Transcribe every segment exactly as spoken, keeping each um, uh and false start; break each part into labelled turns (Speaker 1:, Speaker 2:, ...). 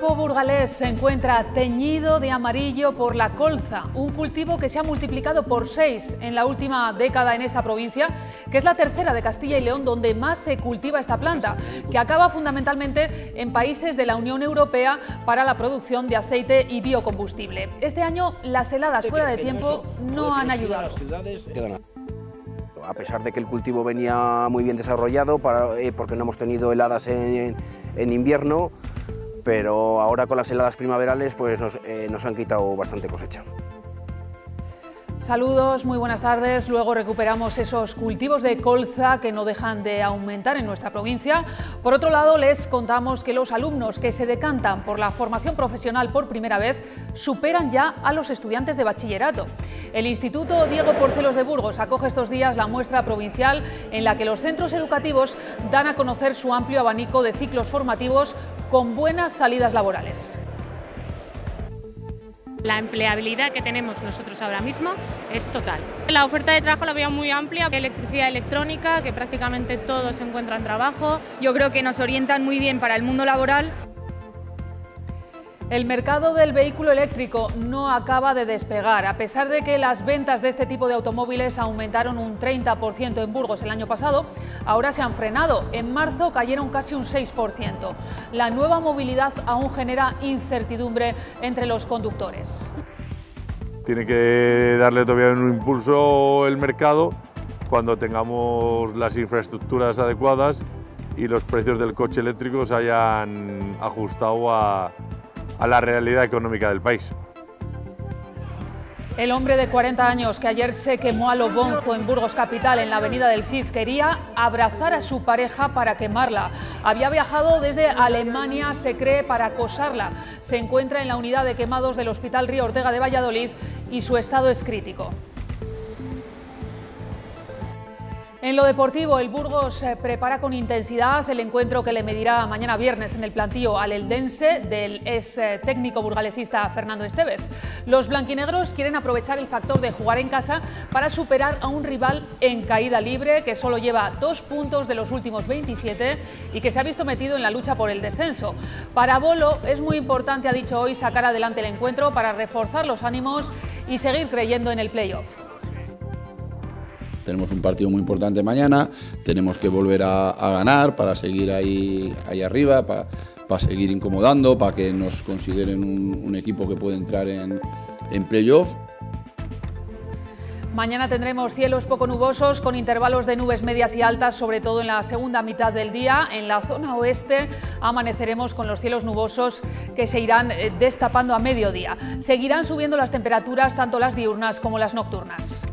Speaker 1: campo burgalés se encuentra teñido de amarillo por la colza, un cultivo que se ha multiplicado por seis en la última década en esta provincia, que es la tercera de Castilla y León donde más se cultiva esta planta, que acaba fundamentalmente en países de la Unión Europea para la producción de aceite y biocombustible. Este año las heladas fuera de tiempo no han ayudado.
Speaker 2: A pesar de que el cultivo venía muy bien desarrollado, para, eh, porque no hemos tenido heladas en, en invierno, pero ahora con las heladas primaverales pues nos, eh, nos han quitado bastante cosecha.
Speaker 1: Saludos, muy buenas tardes. Luego recuperamos esos cultivos de colza que no dejan de aumentar en nuestra provincia. Por otro lado, les contamos que los alumnos que se decantan por la formación profesional por primera vez superan ya a los estudiantes de bachillerato. El Instituto Diego Porcelos de Burgos acoge estos días la muestra provincial en la que los centros educativos dan a conocer su amplio abanico de ciclos formativos con buenas salidas laborales.
Speaker 3: La empleabilidad que tenemos nosotros ahora mismo es total. La oferta de trabajo la veo muy amplia, electricidad electrónica, que prácticamente todos se encuentran trabajo.
Speaker 4: Yo creo que nos orientan muy bien para el mundo laboral.
Speaker 1: El mercado del vehículo eléctrico no acaba de despegar. A pesar de que las ventas de este tipo de automóviles aumentaron un treinta por ciento en Burgos el año pasado, ahora se han frenado. En marzo cayeron casi un seis por ciento. La nueva movilidad aún genera incertidumbre entre los conductores.
Speaker 5: Tiene que darle todavía un impulso el mercado cuando tengamos las infraestructuras adecuadas y los precios del coche eléctrico se hayan ajustado a a la realidad económica del país.
Speaker 1: El hombre de cuarenta años que ayer se quemó a lo bonzo en Burgos capital, en la avenida del Cid, quería abrazar a su pareja para quemarla. Había viajado desde Alemania, se cree, para acosarla. Se encuentra en la unidad de quemados del Hospital Río Ortega de Valladolid y su estado es crítico. En lo deportivo, el Burgos prepara con intensidad el encuentro que le medirá mañana viernes en el plantío al eldense del ex técnico burgalesista Fernando Estevez. Los blanquinegros quieren aprovechar el factor de jugar en casa para superar a un rival en caída libre que solo lleva dos puntos de los últimos veintisiete y que se ha visto metido en la lucha por el descenso. Para Bolo es muy importante, ha dicho hoy, sacar adelante el encuentro para reforzar los ánimos y seguir creyendo en el playoff.
Speaker 6: Tenemos un partido muy importante mañana, tenemos que volver a, a ganar para seguir ahí, ahí arriba, para, para seguir incomodando, para que nos consideren un, un equipo que puede entrar en, en playoff.
Speaker 1: Mañana tendremos cielos poco nubosos con intervalos de nubes medias y altas, sobre todo en la segunda mitad del día. En la zona oeste amaneceremos con los cielos nubosos que se irán destapando a mediodía. Seguirán subiendo las temperaturas, tanto las diurnas como las nocturnas.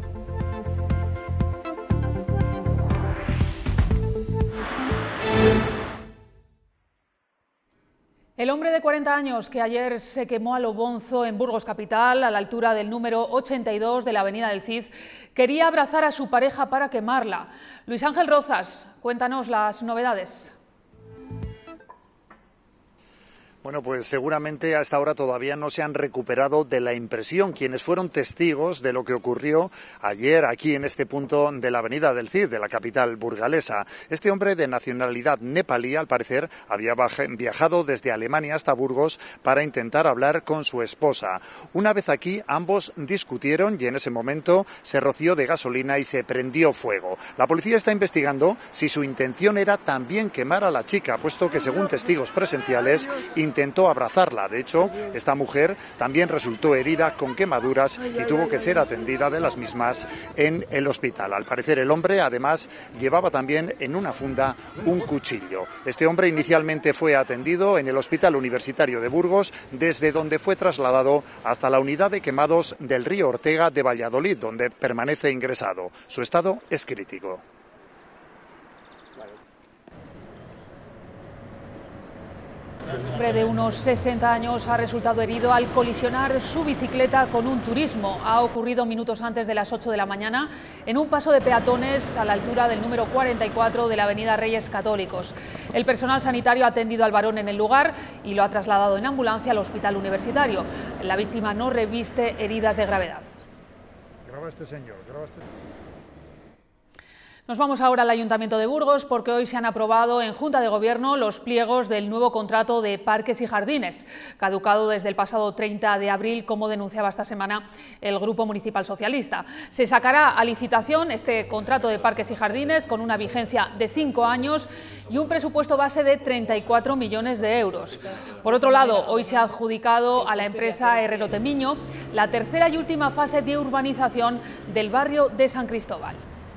Speaker 1: El hombre de cuarenta años que ayer se quemó a lo bonzo en Burgos capital, a la altura del número ochenta y dos de la avenida del Cid, quería abrazar a su pareja para quemarla. Luis Ángel Rozas, cuéntanos las novedades.
Speaker 7: Bueno, pues seguramente a esta hora todavía no se han recuperado de la impresión quienes fueron testigos de lo que ocurrió ayer aquí en este punto de la avenida del Cid, de la capital burgalesa. Este hombre de nacionalidad nepalí, al parecer, había viajado desde Alemania hasta Burgos para intentar hablar con su esposa. Una vez aquí, ambos discutieron y en ese momento se roció de gasolina y se prendió fuego. La policía está investigando si su intención era también quemar a la chica, puesto que, según testigos presenciales, intentó abrazarla. De hecho, esta mujer también resultó herida con quemaduras y tuvo que ser atendida de las mismas en el hospital. Al parecer, el hombre, además, llevaba también en una funda un cuchillo. Este hombre inicialmente fue atendido en el Hospital Universitario de Burgos, desde donde fue trasladado hasta la unidad de quemados del Río Ortega de Valladolid, donde permanece ingresado. Su estado es crítico.
Speaker 1: Un hombre de unos sesenta años ha resultado herido al colisionar su bicicleta con un turismo. Ha ocurrido minutos antes de las ocho de la mañana en un paso de peatones a la altura del número cuarenta y cuatro de la avenida Reyes Católicos. El personal sanitario ha atendido al varón en el lugar y lo ha trasladado en ambulancia al hospital universitario. La víctima no reviste heridas de gravedad.
Speaker 7: Graba este señor, graba este...
Speaker 1: Nos vamos ahora al Ayuntamiento de Burgos porque hoy se han aprobado en Junta de Gobierno los pliegos del nuevo contrato de parques y jardines, caducado desde el pasado treinta de abril, como denunciaba esta semana el Grupo Municipal Socialista. Se sacará a licitación este contrato de parques y jardines con una vigencia de cinco años y un presupuesto base de treinta y cuatro millones de euros. Por otro lado, hoy se ha adjudicado a la empresa Herrero Temiño la tercera y última fase de urbanización del barrio de San Cristóbal.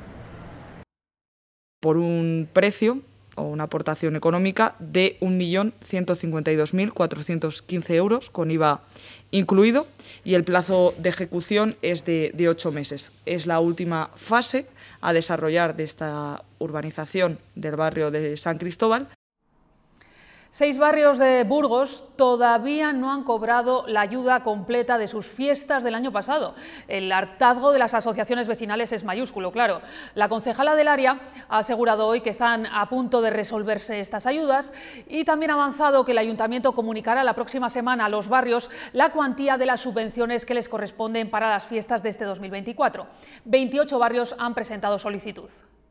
Speaker 8: Por un precio o una aportación económica de un millón ciento cincuenta y dos mil cuatrocientos quince euros, con I V A incluido, y el plazo de ejecución es de, de ocho meses. Es la última fase a desarrollar de esta urbanización del barrio de San Cristóbal.
Speaker 1: Seis barrios de Burgos todavía no han cobrado la ayuda completa de sus fiestas del año pasado. El hartazgo de las asociaciones vecinales es mayúsculo, claro. La concejala del área ha asegurado hoy que están a punto de resolverse estas ayudas y también ha avanzado que el ayuntamiento comunicará la próxima semana a los barrios la cuantía de las subvenciones que les corresponden para las fiestas de este dos mil veinticuatro. veintiocho barrios han presentado solicitud.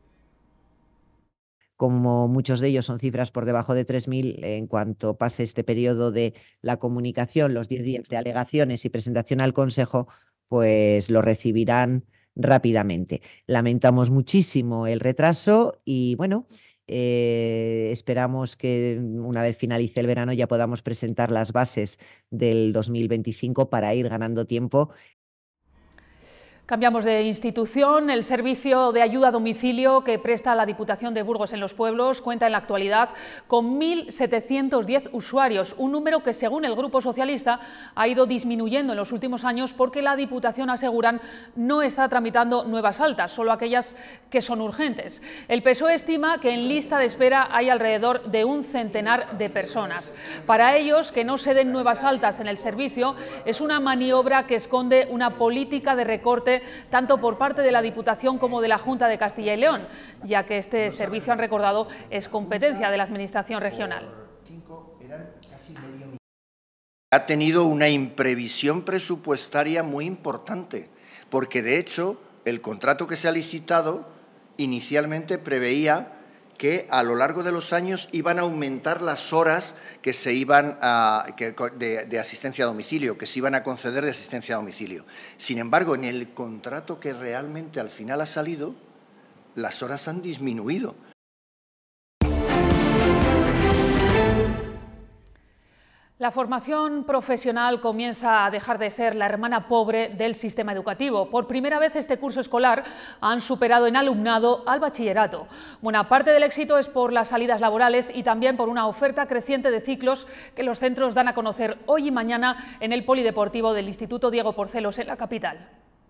Speaker 9: Como muchos de ellos son cifras por debajo de tres mil, en cuanto pase este periodo de la comunicación, los diez días de alegaciones y presentación al Consejo, pues lo recibirán rápidamente. Lamentamos muchísimo el retraso y, bueno, eh, esperamos que una vez finalice el verano ya podamos presentar las bases del dos mil veinticinco para ir ganando tiempo.
Speaker 1: Cambiamos de institución. El servicio de ayuda a domicilio que presta la Diputación de Burgos en los pueblos cuenta en la actualidad con mil setecientos diez usuarios, un número que, según el Grupo Socialista, ha ido disminuyendo en los últimos años porque la Diputación, aseguran, no está tramitando nuevas altas, solo aquellas que son urgentes. El P S O E estima que en lista de espera hay alrededor de un centenar de personas. Para ellos, que no se den nuevas altas en el servicio es una maniobra que esconde una política de recorte tanto por parte de la Diputación como de la Junta de Castilla y León, ya que este servicio, han recordado, es competencia de la Administración regional.
Speaker 10: Ha tenido una imprevisión presupuestaria muy importante, porque de hecho el contrato que se ha licitado inicialmente preveía que a lo largo de los años iban a aumentar las horas que se iban a, que, de, de asistencia a domicilio, que se iban a conceder de asistencia a domicilio. Sin embargo, en el contrato que realmente al final ha salido, las horas han disminuido.
Speaker 1: La formación profesional comienza a dejar de ser la hermana pobre del sistema educativo. Por primera vez este curso escolar han superado en alumnado al bachillerato. Buena parte del éxito es por las salidas laborales y también por una oferta creciente de ciclos que los centros dan a conocer hoy y mañana en el polideportivo del Instituto Diego Porcelos en la capital.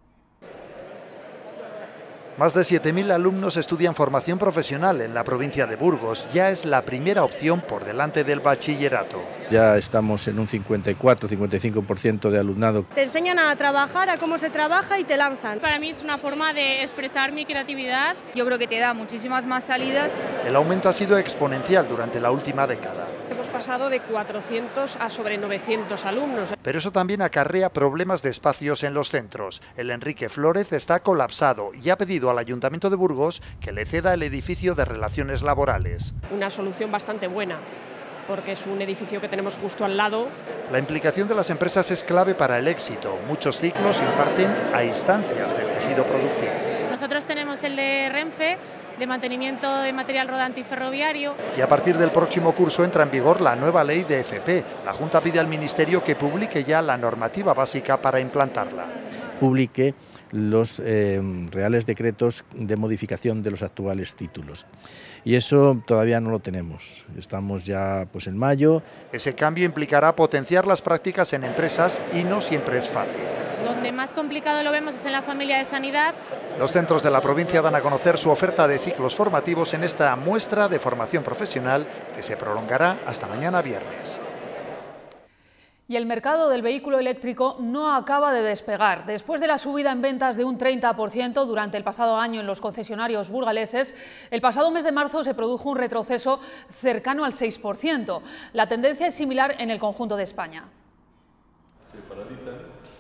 Speaker 7: Más de siete mil alumnos estudian formación profesional en la provincia de Burgos. Ya es la primera opción por delante del bachillerato.
Speaker 11: Ya estamos en un cincuenta y cuatro a cincuenta y cinco por ciento de alumnado.
Speaker 12: Te enseñan a trabajar, a cómo se trabaja y te lanzan.
Speaker 3: Para mí es una forma de expresar mi creatividad.
Speaker 4: Yo creo que te da muchísimas más salidas.
Speaker 7: El aumento ha sido exponencial durante la última década.
Speaker 12: Hemos pasado de cuatrocientos a sobre novecientos alumnos.
Speaker 7: Pero eso también acarrea problemas de espacios en los centros. El Enrique Flórez está colapsado y ha pedido al Ayuntamiento de Burgos que le ceda el edificio de Relaciones Laborales.
Speaker 12: Una solución bastante buena, porque es un edificio que tenemos justo al lado.
Speaker 7: La implicación de las empresas es clave para el éxito. Muchos ciclos imparten a instancias del tejido productivo.
Speaker 3: Nosotros tenemos el de Renfe, de mantenimiento de material rodante y ferroviario.
Speaker 7: Y a partir del próximo curso entra en vigor la nueva ley de F P. La Junta pide al Ministerio que publique ya la normativa básica para implantarla.
Speaker 11: Publique los eh, reales decretos de modificación de los actuales títulos. Y eso todavía no lo tenemos. Estamos ya pues en mayo.
Speaker 7: Ese cambio implicará potenciar las prácticas en empresas y no siempre es fácil.
Speaker 3: Donde más complicado lo vemos es en la familia de sanidad.
Speaker 7: Los centros de la provincia dan a conocer su oferta de ciclos formativos en esta muestra de formación profesional que se prolongará hasta mañana viernes.
Speaker 1: Y el mercado del vehículo eléctrico no acaba de despegar. Después de la subida en ventas de un treinta por ciento durante el pasado año en los concesionarios burgaleses, el pasado mes de marzo se produjo un retroceso cercano al seis por ciento. La tendencia es similar en el conjunto de España.
Speaker 5: Se paralizan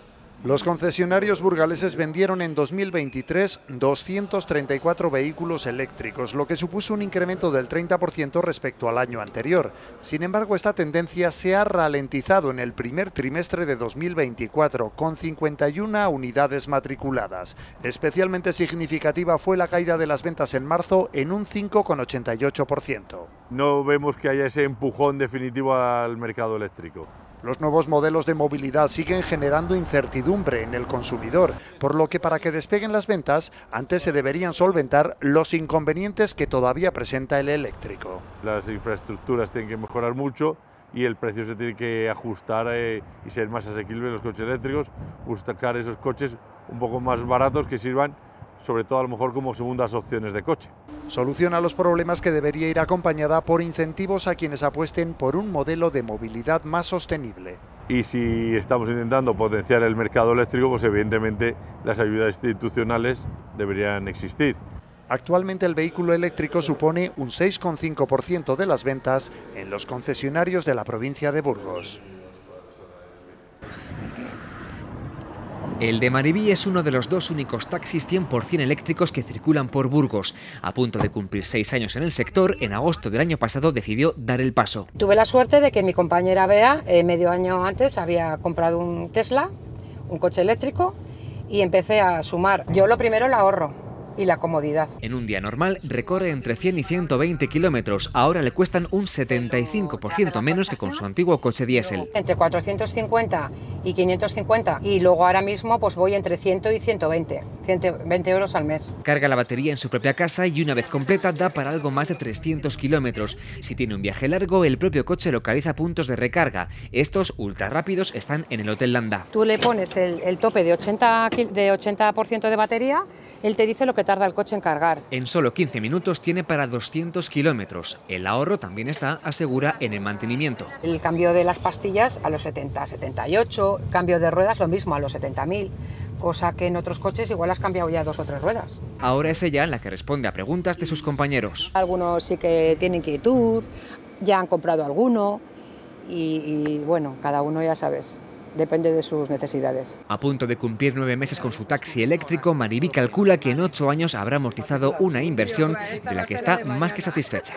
Speaker 7: Los concesionarios burgaleses vendieron en dos mil veintitrés doscientos treinta y cuatro vehículos eléctricos, lo que supuso un incremento del treinta por ciento respecto al año anterior. Sin embargo, esta tendencia se ha ralentizado en el primer trimestre de dos mil veinticuatro, con cincuenta y una unidades matriculadas. Especialmente significativa fue la caída de las ventas en marzo en un cinco coma ochenta y ocho por ciento.
Speaker 5: No vemos que haya ese empujón definitivo al mercado eléctrico.
Speaker 7: Los nuevos modelos de movilidad siguen generando incertidumbre en el consumidor, por lo que para que despeguen las ventas, antes se deberían solventar los inconvenientes que todavía presenta el eléctrico.
Speaker 5: Las infraestructuras tienen que mejorar mucho y el precio se tiene que ajustar eh, y ser más asequible en los coches eléctricos, buscar esos coches un poco más baratos que sirvan sobre todo a lo mejor como segundas opciones de coche.
Speaker 7: Soluciona los problemas que debería ir acompañada por incentivos a quienes apuesten por un modelo de movilidad más sostenible.
Speaker 5: Y si estamos intentando potenciar el mercado eléctrico, pues evidentemente las ayudas institucionales deberían existir.
Speaker 7: Actualmente el vehículo eléctrico supone un seis coma cinco por ciento de las ventas en los concesionarios de la provincia de Burgos.
Speaker 13: El de Maribí es uno de los dos únicos taxis cien por cien eléctricos que circulan por Burgos. A punto de cumplir seis años en el sector, en agosto del año pasado decidió dar el paso.
Speaker 14: Tuve la suerte de que mi compañera Bea, eh, medio año antes, había comprado un Tesla, un coche eléctrico, y empecé a sumar. Yo lo primero el ahorro y la comodidad.
Speaker 13: En un día normal recorre entre cien y ciento veinte kilómetros. Ahora le cuestan un setenta y cinco por ciento menos que con su antiguo coche diésel.
Speaker 14: Entre cuatrocientos cincuenta y quinientos cincuenta, y luego ahora mismo pues voy entre cien y ciento veinte, ciento veinte euros al mes.
Speaker 13: Carga la batería en su propia casa y una vez completa da para algo más de trescientos kilómetros. Si tiene un viaje largo, el propio coche localiza puntos de recarga. Estos ultra rápidos están en el Hotel Landa.
Speaker 14: Tú le pones el, el tope de ochenta por ciento de batería, él te dice lo que tarda el coche en cargar.
Speaker 13: En solo quince minutos tiene para doscientos kilómetros. El ahorro también está, asegura, en el mantenimiento.
Speaker 14: El cambio de las pastillas a los setenta, setenta y ocho, cambio de ruedas lo mismo a los setenta mil, cosa que en otros coches igual has cambiado ya dos o tres ruedas.
Speaker 13: Ahora es ella la que responde a preguntas de sus compañeros.
Speaker 14: Algunos sí que tienen inquietud, ya han comprado alguno y, y bueno, cada uno ya sabes. Depende de sus necesidades.
Speaker 13: A punto de cumplir nueve meses con su taxi eléctrico, Maribí calcula que en ocho años habrá amortizado una inversión de la que está más que satisfecha.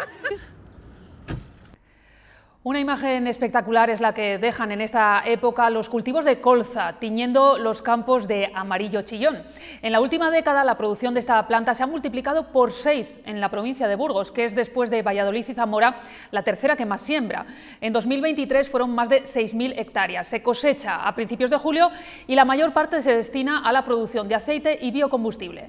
Speaker 1: Una imagen espectacular es la que dejan en esta época los cultivos de colza, tiñendo los campos de amarillo chillón. En la última década la producción de esta planta se ha multiplicado por seis en la provincia de Burgos, que es después de Valladolid y Zamora la tercera que más siembra. En dos mil veintitrés fueron más de seis mil hectáreas. Se cosecha a principios de julio y la mayor parte se destina a la producción de aceite y biocombustible.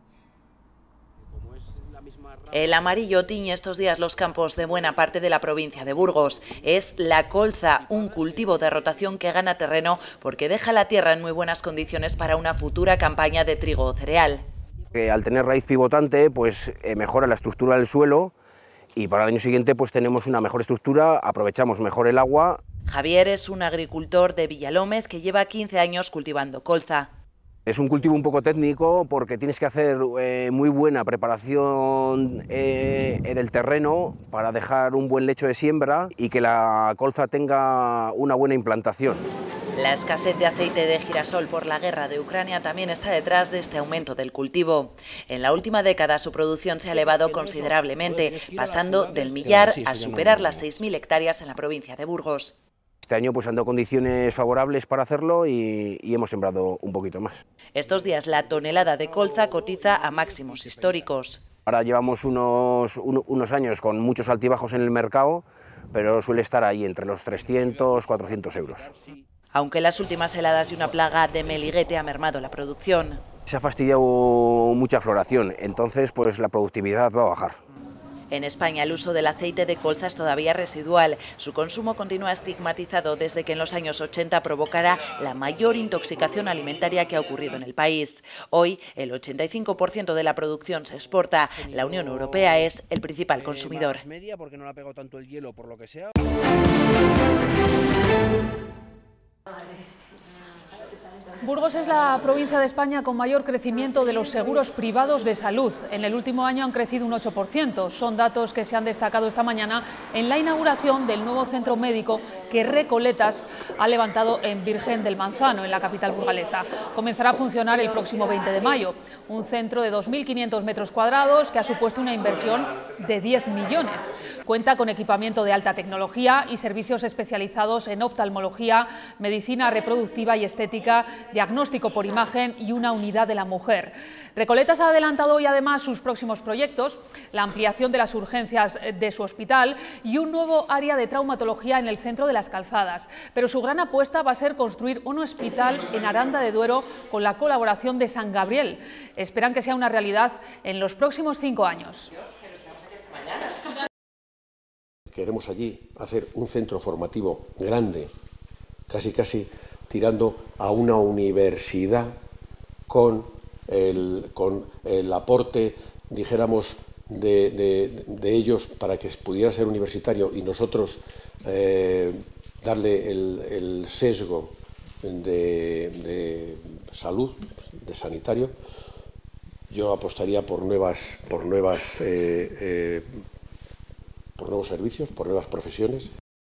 Speaker 15: El amarillo tiñe estos días los campos de buena parte de la provincia de Burgos. Es la colza, un cultivo de rotación que gana terreno porque deja la tierra en muy buenas condiciones para una futura campaña de trigo o cereal.
Speaker 2: Eh, al tener raíz pivotante, pues eh, mejora la estructura del suelo y para el año siguiente pues tenemos una mejor estructura, aprovechamos mejor el agua.
Speaker 15: Javier es un agricultor de Villalómez que lleva quince años cultivando colza.
Speaker 2: Es un cultivo un poco técnico porque tienes que hacer eh, muy buena preparación eh, en el terreno para dejar un buen lecho de siembra y que la colza tenga una buena implantación.
Speaker 15: La escasez de aceite de girasol por la guerra de Ucrania también está detrás de este aumento del cultivo. En la última década su producción se ha elevado considerablemente, pasando del millar a superar las seis mil hectáreas en la provincia de Burgos.
Speaker 2: Este año pues han dado condiciones favorables para hacerlo y, y hemos sembrado un poquito más.
Speaker 15: Estos días la tonelada de colza cotiza a máximos históricos.
Speaker 2: Ahora llevamos unos, un, unos años con muchos altibajos en el mercado, pero suele estar ahí entre los trescientos, cuatrocientos euros.
Speaker 15: Aunque las últimas heladas y una plaga de meliguete ha mermado la producción.
Speaker 2: Se ha fastidiado mucha floración, entonces pues la productividad va a bajar.
Speaker 15: En España el uso del aceite de colza es todavía residual. Su consumo continúa estigmatizado desde que en los años ochenta provocara la mayor intoxicación alimentaria que ha ocurrido en el país. Hoy el ochenta y cinco por ciento de la producción se exporta. La Unión Europea es el principal consumidor.
Speaker 1: Burgos es la provincia de España con mayor crecimiento de los seguros privados de salud. En el último año han crecido un ocho por ciento. Son datos que se han destacado esta mañana en la inauguración del nuevo centro médico que Recoletas ha levantado en Virgen del Manzano, en la capital burgalesa. Comenzará a funcionar el próximo veinte de mayo. Un centro de dos mil quinientos metros cuadrados que ha supuesto una inversión de diez millones. Cuenta con equipamiento de alta tecnología y servicios especializados en oftalmología, medicina reproductiva y estética, diagnóstico por imagen y una unidad de la mujer. Recoletas ha adelantado hoy además sus próximos proyectos, la ampliación de las urgencias de su hospital y un nuevo área de traumatología en el centro de las Calzadas. Pero su gran apuesta va a ser construir un hospital en Aranda de Duero con la colaboración de San Gabriel. Esperan que sea una realidad en los próximos cinco años.
Speaker 16: Queremos allí hacer un centro formativo grande, casi casi tirando a una universidad con el, con el aporte, dijéramos, de, de, de ellos para que pudiera ser universitario y nosotros eh, darle el, el sesgo de, de salud, de sanitario. Yo apostaría por nuevas, por nuevas, eh, eh, por nuevos servicios, por nuevas profesiones.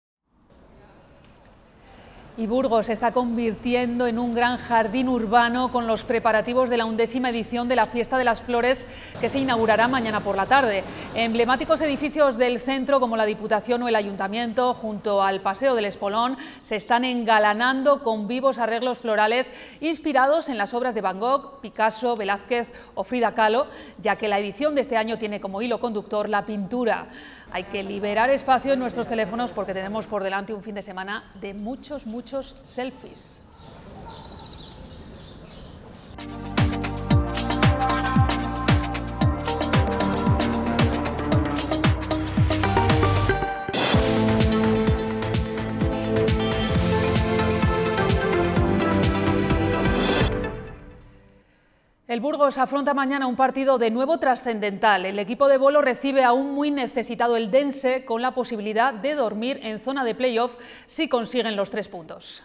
Speaker 1: Y Burgos se está convirtiendo en un gran jardín urbano con los preparativos de la undécima edición de la Fiesta de las Flores, que se inaugurará mañana por la tarde. Emblemáticos edificios del centro como la Diputación o el Ayuntamiento, junto al Paseo del Espolón, se están engalanando con vivos arreglos florales inspirados en las obras de Van Gogh, Picasso, Velázquez o Frida Kahlo, ya que la edición de este año tiene como hilo conductor la pintura. Hay que liberar espacio en nuestros teléfonos porque tenemos por delante un fin de semana de muchos, muchos selfies. El Burgos afronta mañana un partido de nuevo trascendental. El equipo de Bolo recibe a un muy necesitado Eldense con la posibilidad de dormir en zona de playoff si consiguen los tres puntos.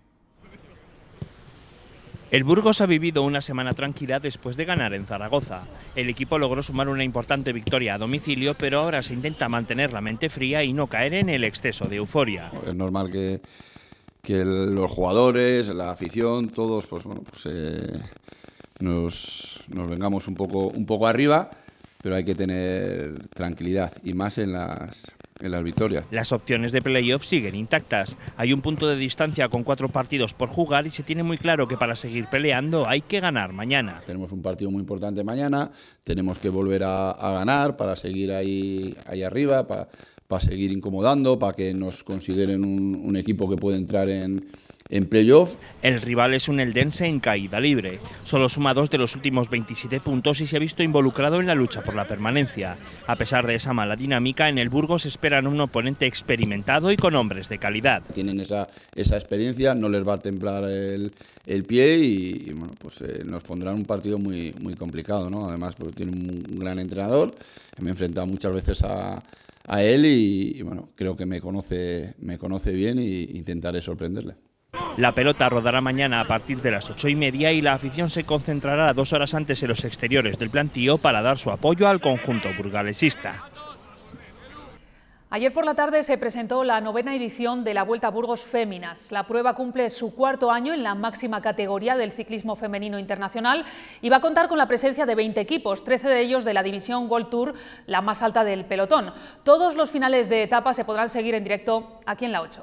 Speaker 17: El Burgos ha vivido una semana tranquila después de ganar en Zaragoza. El equipo logró sumar una importante victoria a domicilio, pero ahora se intenta mantener la mente fría y no caer en el exceso de euforia.
Speaker 6: Es normal que, que el, los jugadores, la afición, todos, pues bueno, pues eh, nos, nos vengamos un poco, un poco arriba, pero hay que tener tranquilidad y más en las, en las victorias.
Speaker 17: Las opciones de playoff siguen intactas. Hay un punto de distancia con cuatro partidos por jugar y se tiene muy claro que para seguir peleando hay que ganar mañana.
Speaker 6: Tenemos un partido muy importante mañana, tenemos que volver a, a ganar para seguir ahí, ahí arriba, para, para seguir incomodando, para que nos consideren un, un equipo que puede entrar en... En playoff.
Speaker 17: El rival es un eldense en caída libre. Solo suma dos de los últimos veintisiete puntos y se ha visto involucrado en la lucha por la permanencia. A pesar de esa mala dinámica, en el Burgos esperan un oponente experimentado y con hombres de calidad.
Speaker 6: Tienen esa, esa experiencia, no les va a temblar el, el pie y, y bueno, pues eh, nos pondrán un partido muy, muy complicado, ¿no? Además, pues, tiene un gran entrenador, me he enfrentado muchas veces a, a él y, y bueno, creo que me conoce, me conoce bien e intentaré sorprenderle.
Speaker 17: La pelota rodará mañana a partir de las ocho y media y la afición se concentrará dos horas antes en los exteriores del plantío para dar su apoyo al conjunto burgalesista.
Speaker 1: Ayer por la tarde se presentó la novena edición de la Vuelta a Burgos Féminas. La prueba cumple su cuarto año en la máxima categoría del ciclismo femenino internacional y va a contar con la presencia de veinte equipos, trece de ellos de la división World Tour, la más alta del pelotón. Todos los finales de etapa se podrán seguir en directo aquí en la ocho.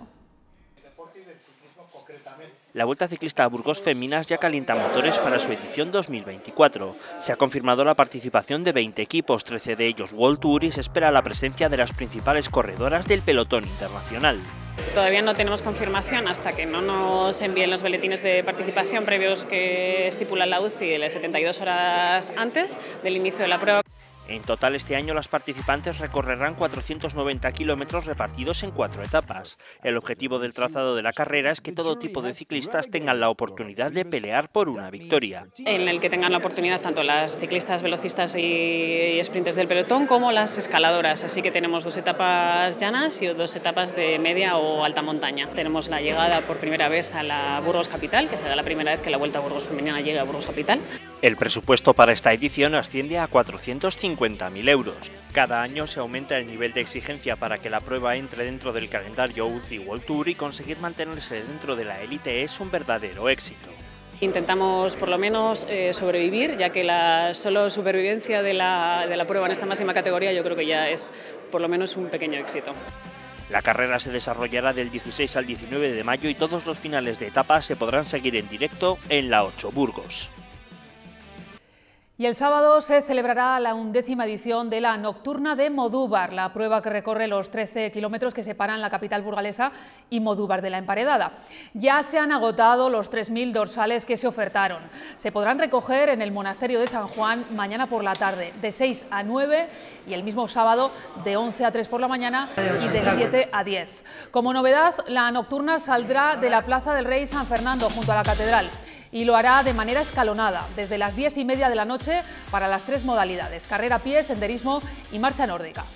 Speaker 17: La Vuelta Ciclista a Burgos Féminas ya calienta motores para su edición dos mil veinticuatro. Se ha confirmado la participación de veinte equipos, trece de ellos World Tour, y se espera la presencia de las principales corredoras del pelotón internacional.
Speaker 12: Todavía no tenemos confirmación hasta que no nos envíen los boletines de participación previos que estipula la U C I de las setenta y dos horas antes del inicio de la prueba.
Speaker 17: En total, este año las participantes recorrerán cuatrocientos noventa kilómetros repartidos en cuatro etapas. El objetivo del trazado de la carrera es que todo tipo de ciclistas tengan la oportunidad de pelear por una victoria.
Speaker 12: En el que tengan la oportunidad tanto las ciclistas, velocistas y sprinters del pelotón como las escaladoras. Así que tenemos dos etapas llanas y dos etapas de media o alta montaña. Tenemos la llegada por primera vez a la Burgos Capital, que será la primera vez que la Vuelta a Burgos Femenina llegue a Burgos Capital.
Speaker 18: El presupuesto para esta edición asciende a cuatrocientos cincuenta mil euros. Cada año se aumenta el nivel de exigencia para que la prueba entre dentro del calendario U C I World Tour y conseguir mantenerse dentro de la élite es un verdadero éxito.
Speaker 12: Intentamos por lo menos eh, sobrevivir, ya que la solo supervivencia de la, de la prueba en esta máxima categoría yo creo que ya es por lo menos un pequeño éxito.
Speaker 18: La carrera se desarrollará del dieciséis al diecinueve de mayo y todos los finales de etapa se podrán seguir en directo en la ocho Burgos.
Speaker 1: Y el sábado se celebrará la undécima edición de la Nocturna de Modúvar, la prueba que recorre los trece kilómetros que separan la capital burgalesa y Modúvar de la Emparedada. Ya se han agotado los tres mil dorsales que se ofertaron. Se podrán recoger en el Monasterio de San Juan mañana por la tarde, de seis a nueve, y el mismo sábado de once a tres por la mañana y de siete a diez. Como novedad, la Nocturna saldrá de la Plaza del Rey San Fernando junto a la Catedral, y lo hará de manera escalonada, desde las diez y media de la noche para las tres modalidades: carrera a pie, senderismo y marcha nórdica.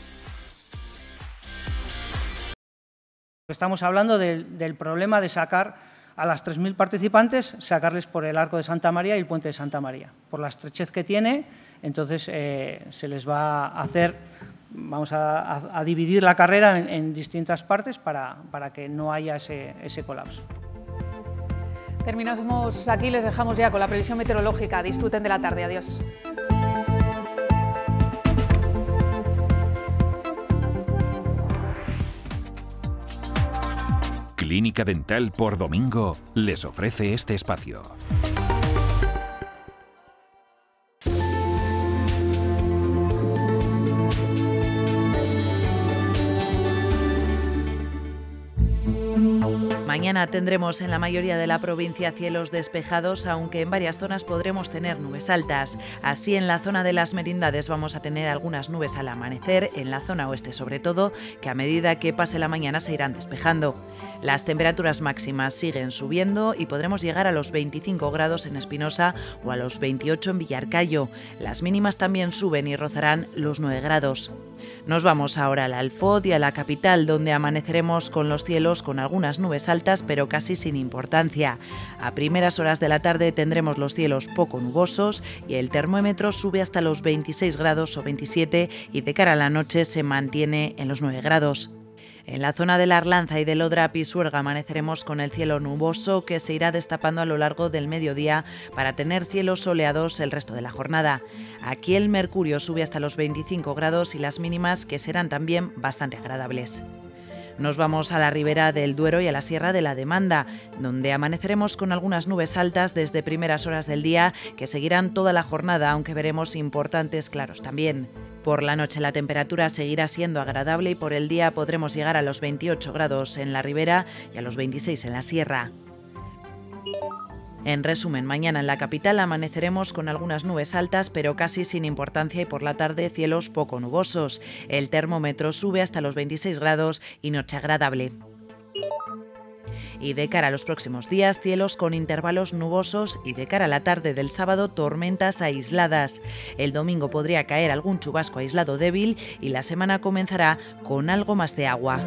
Speaker 19: Estamos hablando del, del problema de sacar a las tres mil participantes, sacarles por el Arco de Santa María y el Puente de Santa María. Por la estrechez que tiene, entonces eh, se les va a hacer, vamos a, a, a dividir la carrera en, en distintas partes para, para que no haya ese, ese colapso.
Speaker 1: Terminamos aquí, les dejamos ya con la previsión meteorológica. Disfruten de la tarde. Adiós.
Speaker 20: Clínica Dental por Domingo les ofrece este espacio.
Speaker 15: Mañana tendremos en la mayoría de la provincia cielos despejados, aunque en varias zonas podremos tener nubes altas. Así, en la zona de las Merindades vamos a tener algunas nubes al amanecer, en la zona oeste sobre todo, que a medida que pase la mañana se irán despejando. Las temperaturas máximas siguen subiendo y podremos llegar a los veinticinco grados en Espinosa o a los veintiocho en Villarcayo. Las mínimas también suben y rozarán los nueve grados. Nos vamos ahora al Alfoz y a la capital, donde amaneceremos con los cielos con algunas nubes altas, pero casi sin importancia. A primeras horas de la tarde tendremos los cielos poco nubosos y el termómetro sube hasta los veintiséis grados o veintisiete y de cara a la noche se mantiene en los nueve grados. En la zona de la Arlanza y del Odra Pisuerga amaneceremos con el cielo nuboso que se irá destapando a lo largo del mediodía para tener cielos soleados el resto de la jornada. Aquí el mercurio sube hasta los veinticinco grados y las mínimas que serán también bastante agradables. Nos vamos a la ribera del Duero y a la Sierra de la Demanda, donde amaneceremos con algunas nubes altas desde primeras horas del día que seguirán toda la jornada, aunque veremos importantes claros también. Por la noche la temperatura seguirá siendo agradable y por el día podremos llegar a los veintiocho grados en la ribera y a los veintiséis en la sierra. En resumen, mañana en la capital amaneceremos con algunas nubes altas, pero casi sin importancia, y por la tarde cielos poco nubosos. El termómetro sube hasta los veintiséis grados y noche agradable. Y de cara a los próximos días, cielos con intervalos nubosos y de cara a la tarde del sábado, tormentas aisladas. El domingo podría caer algún chubasco aislado débil y la semana comenzará con algo más de agua.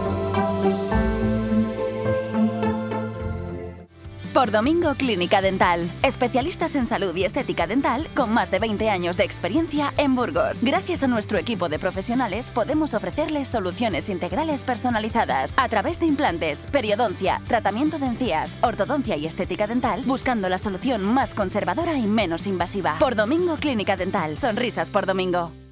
Speaker 21: Por Domingo, Clínica Dental. Especialistas en salud y estética dental con más de veinte años de experiencia en Burgos. Gracias a nuestro equipo de profesionales podemos ofrecerles soluciones integrales personalizadas a través de implantes, periodoncia, tratamiento de encías, ortodoncia y estética dental, buscando la solución más conservadora y menos invasiva. Por Domingo, Clínica Dental. Sonrisas por Domingo.